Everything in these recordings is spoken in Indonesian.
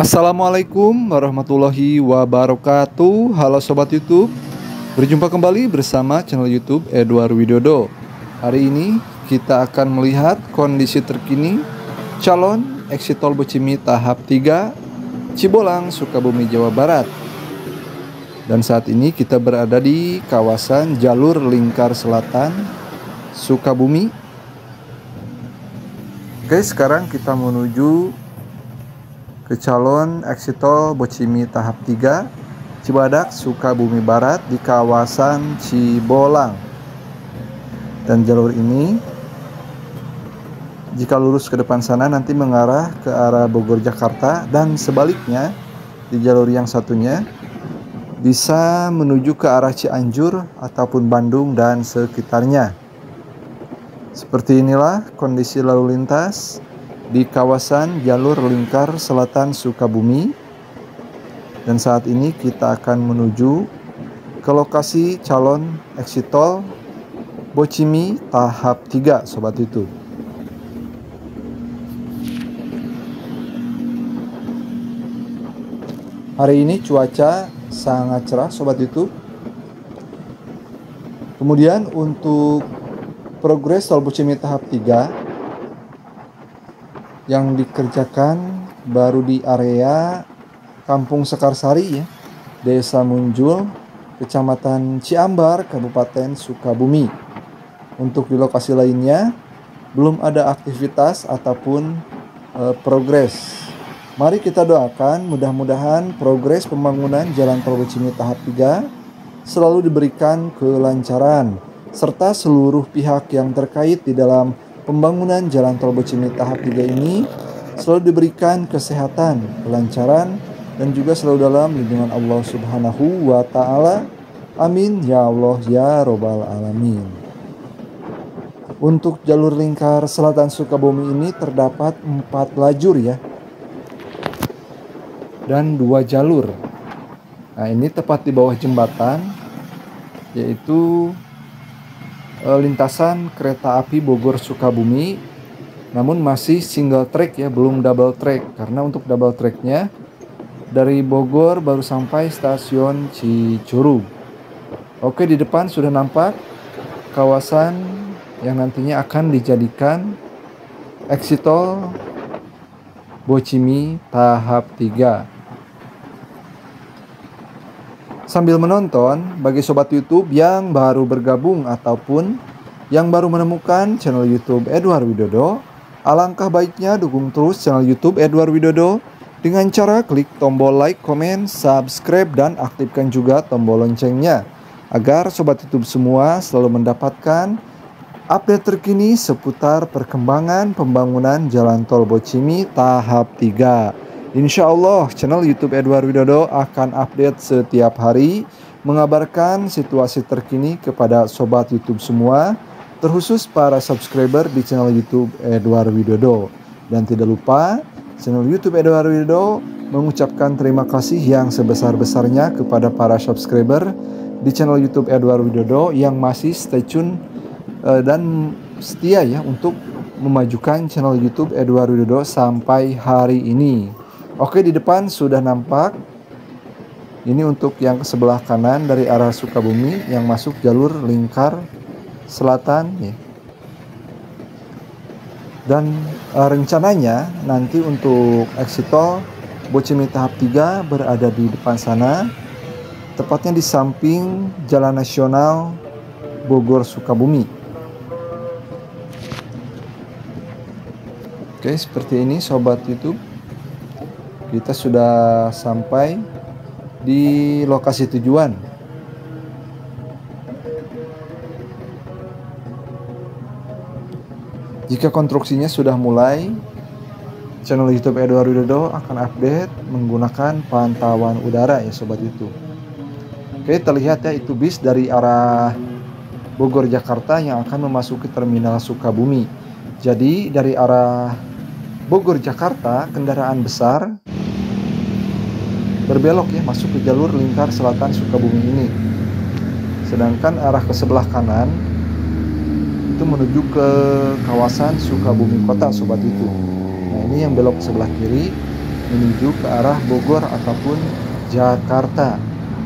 Assalamualaikum warahmatullahi wabarakatuh. Halo Sobat YouTube, berjumpa kembali bersama channel YouTube Edward Widodo. Hari ini kita akan melihat kondisi terkini calon exit tol Bocimi tahap 3 Cibolang, Sukabumi, Jawa Barat. Dan saat ini kita berada di kawasan jalur lingkar selatan Sukabumi. Oke, sekarang kita menuju ke calon exit tol Bocimi tahap 3 Cibadak, Sukabumi Barat di kawasan Cibolang. Dan jalur ini jika lurus ke depan sana nanti mengarah ke arah Bogor, Jakarta, dan sebaliknya di jalur yang satunya bisa menuju ke arah Cianjur ataupun Bandung dan sekitarnya. Seperti inilah kondisi lalu lintas di kawasan jalur lingkar selatan Sukabumi. Dan saat ini kita akan menuju ke lokasi calon exit tol Bocimi tahap 3 Sobat YouTube. Hari ini cuaca sangat cerah Sobat YouTube. Kemudian untuk progres tol Bocimi tahap 3 yang dikerjakan baru di area Kampung Sekarsari ya, Desa Munjul, Kecamatan Ciambar, Kabupaten Sukabumi. Untuk di lokasi lainnya belum ada aktivitas ataupun progres. Mari kita doakan mudah-mudahan progres pembangunan jalan tol Bocimi tahap 3 selalu diberikan kelancaran serta seluruh pihak yang terkait di dalam pembangunan jalan tol Bocimi tahap 3 ini selalu diberikan kesehatan, kelancaran, dan juga selalu dalam lindungan Allah Subhanahu wa Ta'ala. Amin ya Allah ya Robbal Alamin. Untuk jalur lingkar selatan Sukabumi ini terdapat 4 lajur ya, dan 2 jalur. Nah, ini tepat di bawah jembatan, yaitu lintasan kereta api Bogor Sukabumi, namun masih single track ya, belum double track, karena untuk double tracknya dari Bogor baru sampai stasiun Cicurug. Oke, di depan sudah nampak kawasan yang nantinya akan dijadikan exit tol Bocimi tahap 3. Sambil menonton, bagi Sobat YouTube yang baru bergabung ataupun yang baru menemukan channel YouTube Edward Widodo, alangkah baiknya dukung terus channel YouTube Edward Widodo dengan cara klik tombol like, comment, subscribe, dan aktifkan juga tombol loncengnya agar Sobat YouTube semua selalu mendapatkan update terkini seputar perkembangan pembangunan jalan tol Bocimi tahap 3. Insya Allah channel YouTube Edward Widodo akan update setiap hari, mengabarkan situasi terkini kepada Sobat YouTube semua, terkhusus para subscriber di channel YouTube Edward Widodo. Dan tidak lupa channel YouTube Edward Widodo mengucapkan terima kasih yang sebesar-besarnya kepada para subscriber di channel YouTube Edward Widodo yang masih stay tune dan setia ya untuk memajukan channel YouTube Edward Widodo sampai hari ini. Oke, di depan sudah nampak. Ini untuk yang ke sebelah kanan dari arah Sukabumi yang masuk jalur lingkar selatan ya. Dan rencananya nanti untuk exit tol Bocimi tahap 3 berada di depan sana, tepatnya di samping Jalan Nasional Bogor Sukabumi. Oke, seperti ini Sobat YouTube. Kita sudah sampai di lokasi tujuan. Jika konstruksinya sudah mulai, channel YouTube Edward Widodo akan update menggunakan pantauan udara ya Sobat YouTube. Oke, terlihat ya itu bis dari arah Bogor, Jakarta yang akan memasuki terminal Sukabumi. Jadi dari arah Bogor, Jakarta, kendaraan besar berbelok ya masuk ke jalur lingkar selatan Sukabumi ini. Sedangkan arah ke sebelah kanan itu menuju ke kawasan Sukabumi Kota Sobat YouTube. Nah, ini yang belok ke sebelah kiri menuju ke arah Bogor ataupun Jakarta.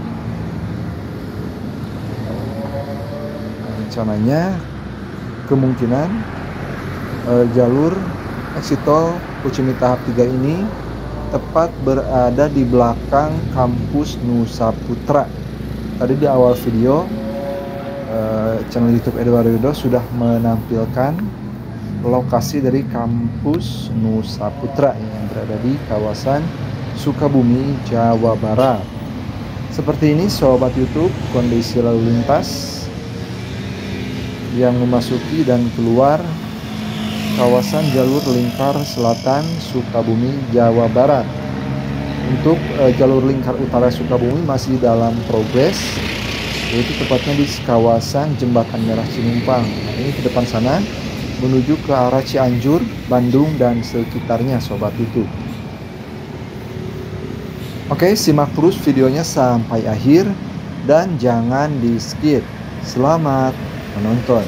Rencananya kemungkinan jalur exit tol Kucimi tahap 3 ini tepat berada di belakang kampus Nusa Putra. Tadi di awal video channel YouTube Edward Widodo sudah menampilkan lokasi dari kampus Nusa Putra yang berada di kawasan Sukabumi, Jawa Barat. Seperti ini sobat YouTube kondisi lalu lintas yang memasuki dan keluar kawasan jalur lingkar selatan Sukabumi, Jawa Barat. Untuk jalur lingkar utara Sukabumi masih dalam progres, yaitu tepatnya di kawasan Jembatan Merah Cinumpang. Nah, ini ke depan sana menuju ke arah Cianjur, Bandung dan sekitarnya sobat YouTube. Oke, simak terus videonya sampai akhir dan jangan di skip. Selamat menonton.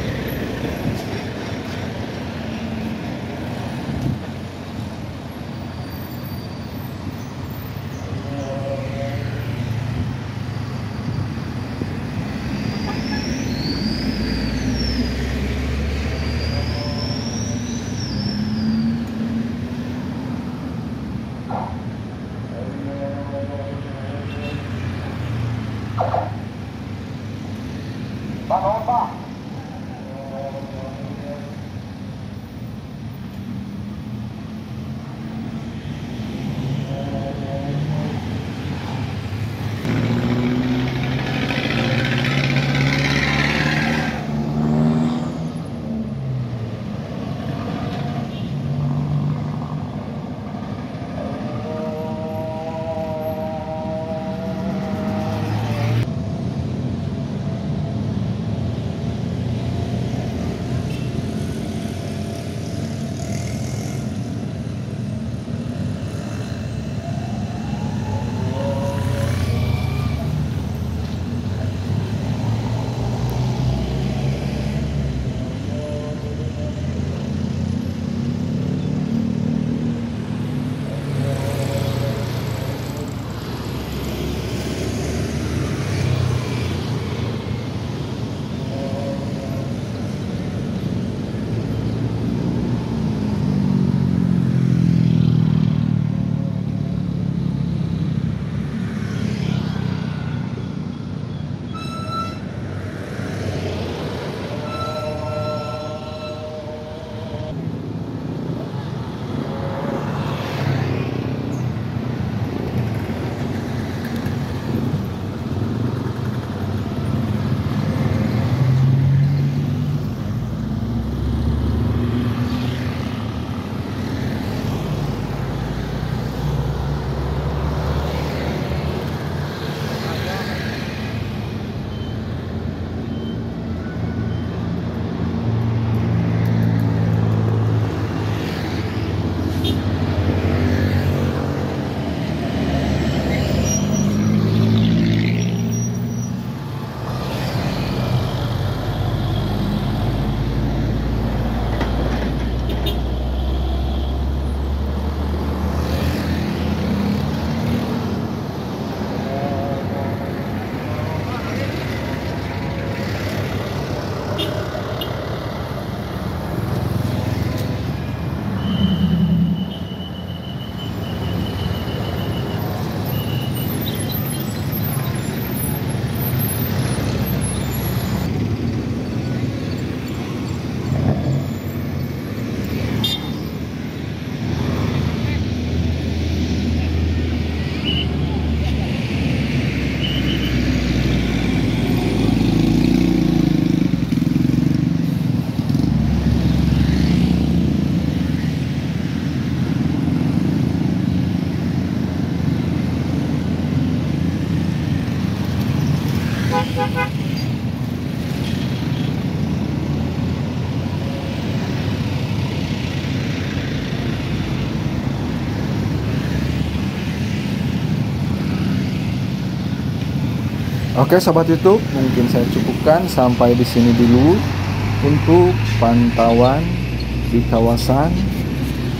Oke sobat YouTube, mungkin saya cukupkan sampai di sini dulu untuk pantauan di kawasan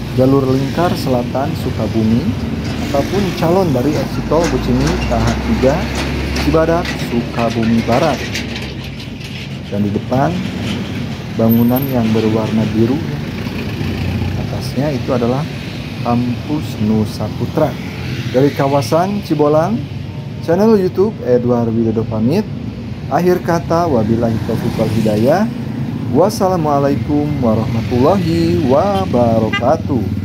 jalur lingkar selatan Sukabumi, ataupun calon dari eksit tol Bocimi tahap 3 Cibadak Sukabumi Barat. Dan di depan bangunan yang berwarna biru, atasnya itu adalah Kampus Nusa Putra. Dari kawasan Cibolang, channel YouTube Edward Widodo pamit. Akhir kata, wabillahi taufiq wal hidayah. Wassalamualaikum warahmatullahi wabarakatuh.